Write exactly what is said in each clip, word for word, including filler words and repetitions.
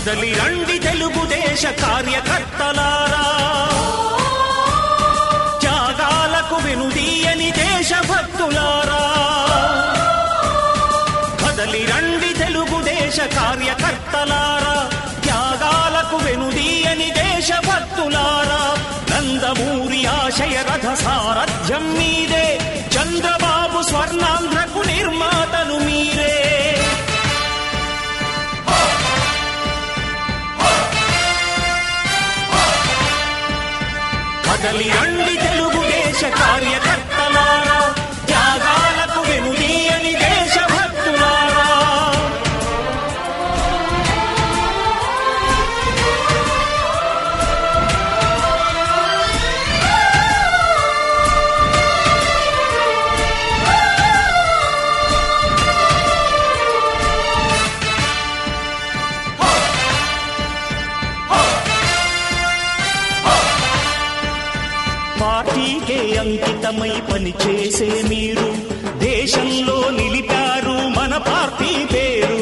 కదలి రండి తెలుగుదేశ కార్యకర్తలారా, త్యాగాలకు వెనుదీయని దేశభక్తులారా. కదలి రండి తెలుగుదేశ కార్యకర్తలారా, త్యాగాలకు వెనుదీయని దేశభక్తులారా. నందమూరి ఆశయ రథ సారథ్యం మీదే, చంద్రబాబు స్వర్ణాంధ్రకు నిర్మాతలు మీరే. కదలి రండి తెలుగుదేశ కార్యకర్తలారా, త్యాగాలకు వెనుదీయని దేశభక్తులారా. పార్టీకే అంకితమై పనిచేసే మీరు దేశంలో నిలిపారు మన పార్టీ పేరు.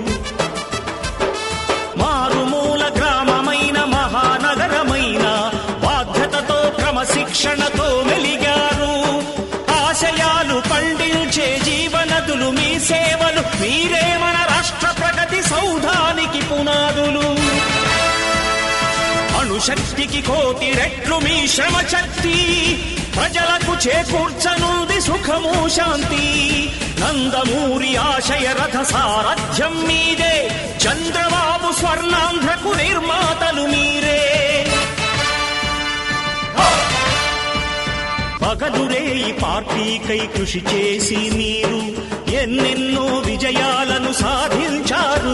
మారుమూల గ్రామమైన మహానగరమైన బాధ్యతతో క్రమశిక్షణతో మెలిగారు. ఆశయాలు పండించే జీవనదులు మీ సేవలు, మీరే మన రాష్ట్ర ప్రగతి సౌధానికి పునాదులు. అణుశక్తికి కోటి రెట్లు మీ శ్రమ శక్తి, ప్రజలకు చేకూర్చనుంది సుఖము శాంతి. నందమూరి ఆశయ రథ సారథ్యం మీదే, చంద్రబాబు స్వర్ణాంధ్రకు నిర్మాతలు మీరే. పగలురే ఈ పార్టీకై కృషి చేసి మీరు ఎన్నెన్నో విజయాలను సాధించారు.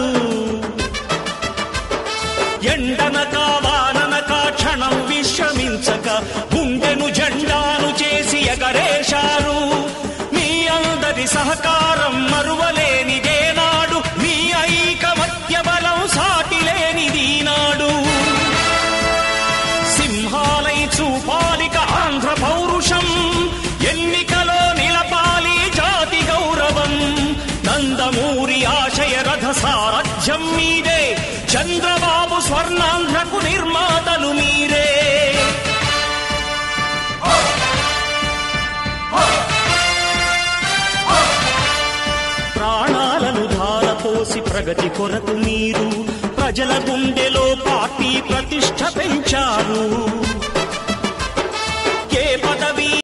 ఎండనక వాననక క్షణం విశ్రమించక గుండెను జెండాను చేసి ఎగరేశారు. మీ అందరి సహకారం మరువలేనిదేనాడు, మీ ఐకమత్య బలం సాటిలేనిదీనాడు. సింహాలై చూపాలిక ఆంధ్ర పౌరుషం, ఎన్నికలో నిలపాలి జాతి గౌరవం. నందమూరి ఆశయ రథ సారథ్యం మీదే, చంద్రబాబు స్వర్ణాంధ్రకు నిర్మాతలు మీరే. ప్రాణాలను ధారపోసి ప్రగతి కొరకు మీరు ప్రజల గుండెలో పార్టీ ప్రతిష్ఠ పెంచారు.